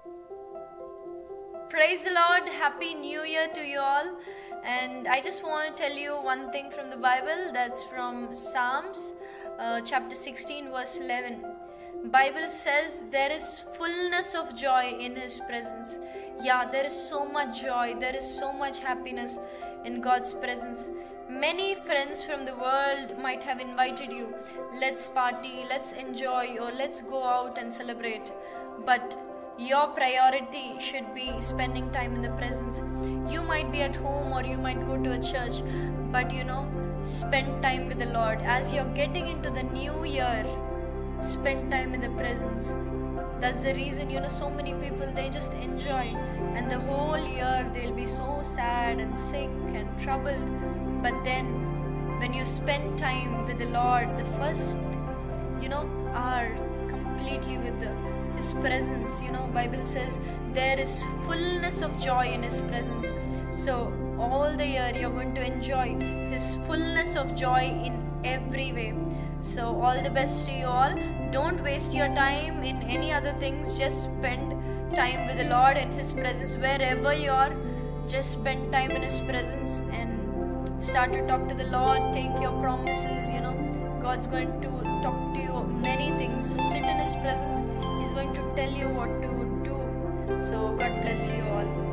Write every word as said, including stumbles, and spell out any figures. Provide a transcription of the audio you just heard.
Praise the Lord. Happy New Year to you all. And I just want to tell you one thing from the Bible. That's from Psalms uh, chapter sixteen verse eleven. Bible says there is fullness of joy in His presence. Yeah, there is so much joy. There is so much happiness in God's presence. Many friends from the world might have invited you. Let's party, let's enjoy, or let's go out and celebrate. But your priority should be spending time in the presence. You might be at home or you might go to a church, but you know, spend time with the Lord. As you're getting into the new year, spend time in the presence. That's the reason, you know, so many people, they just enjoy, and the whole year they'll be so sad and sick and troubled. But then when you spend time with the Lord, the first, you know, hour completely with the His presence, you know, Bible says there is fullness of joy in His presence. So all the year you're going to enjoy His fullness of joy in every way. So all the best to you all. Don't waste your time in any other things. Just spend time with the Lord in His presence. Wherever you are, just spend time in His presence and start to talk to the Lord. Take your promises, you know, God's going to talk to you many things. So sit in His presence. He's going to tell you what to do. So God bless you all.